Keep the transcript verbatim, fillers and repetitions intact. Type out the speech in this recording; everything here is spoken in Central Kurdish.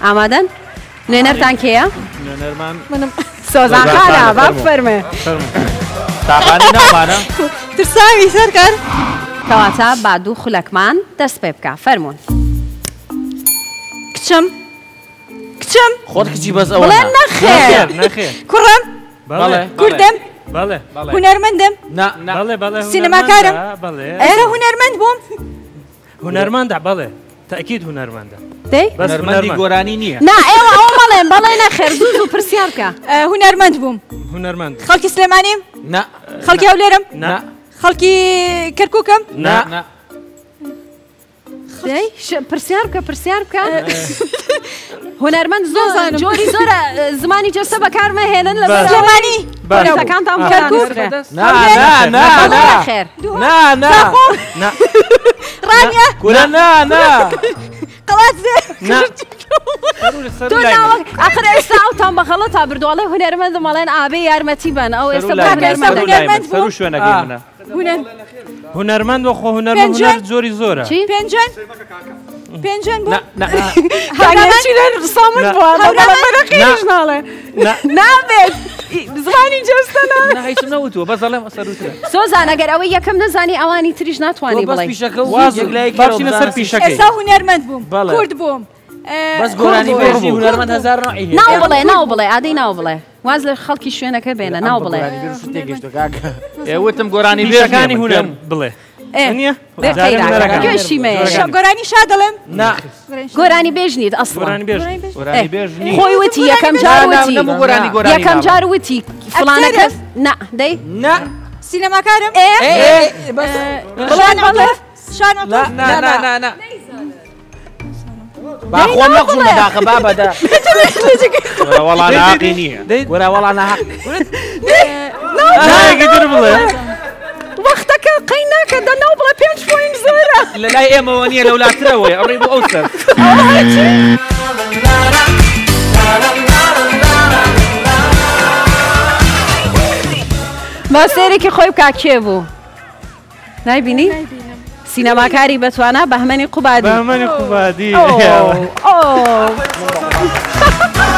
ئامادەن؟ نوێنەرتان کێیە؟ نوێنەرمان منم سۆزان خانە با بفەرمێ. تاقانی نەمانە ترساوی سەرکار. کەواتە با دوو خولەکمان دەست پێ بکە فەرموون. کچم کچم خۆت کچی بەس ئەوە بڵێن نەخێر نەخێر کوڕم بەڵێ کوردم بەڵێ هونەرمەندم نا نا بەڵێ بەڵێ سینەماکارم. بەڵێ ئێرە هونەرمەند بووم. هونەرمەندە بەڵێ تەکید هونەرمەندە دەی؟ بەس هونەرمەندی گۆرانی نییە نا ئێوە ئەوە بەڵێن بەڵێ نەخێر زوو زوو پرسیار بکە. هونەرمەند بووم. هونەرمەند خەڵکی سلێمانیم. نا خەڵکی هەولێرم. نا خەڵکی کەرکووکم. نا نا دەی پرسیار بکە پرسیار بکە. هونەرمەند زۆر جۆری زۆرە زمانی جەستە بەکارمەهێنن لە سلێمانی بەرەکانتان کەرکووک. نا نا نا نا خێر نا نا نا ڕانیە کورە نا نا قەڵات زێ. نا تۆ ناوە ئاخر ئێستا ئەوتان بەخەڵە تا بردوڵێ هونەرمەند مەڵێن ئابێ یارمەتی بن ئەو ئێستا هونەرمەند بووم. سەرو شوێنەکەی منە هونەر هونەرمەند وەخۆ هونەر هونەر زۆری زۆرە پێنجەن پێنجەن بووم. نا سامن بووە بەرەقیش ناڵێ نابێت زمانی جەستە ناڵێ. نا هیچم نەوتووە بەس دەڵێم سەروترە سۆزان ئەگەر ئەوەی یەکەم نەزانی ئەوانی تریش ناتوانانی بەس بڵێ. پیشەکە واز باشینە سەر پیشەکەی ئێستا هونەرمەند بووم. بەڵێ. کورد بووم. بەس گۆرانی بێژی هونەرمەند هەزار نوعی هەیە. ناو بڵێ ناو بڵێ ئادەی ناو بڵێ واز لە خەڵکی شوێنەکە بێنە ناو بڵێ. ئێوەتم گۆرانی پیشەکانی هونەر بڵێ نییە گۆرانی شا دەڵێم. نا گۆرانی بێژنیت ئەسڵ گۆرانی بێژ گۆرانی بێژ نییە. خۆی وتی یەکەم جار وتی نەبوو گۆرانی گۆرانی یەکەم جار وتی فڵانەکەس نا دەی نا سینەماکارم. بڵێن بڵێ شان لا نا نا نا نا باخۆم نەخشم بەداخە بابەدا وەڵا ناقی نییە وەرە وەڵا ناحق نایەکی تر بڵێ وەختەکە قەی ناکەدە ناو بڵێ پێنج پۆین زۆرە لە لای ئێمەوە نییە لەولاترەوەی ئەڕێ بۆ ئەو سەر ماسێرێکی خۆی بکا کێ بوو نایبینی؟ سینەماکاری بەتوانە بەهمەنی قوبادی بەهمەنی قوبادی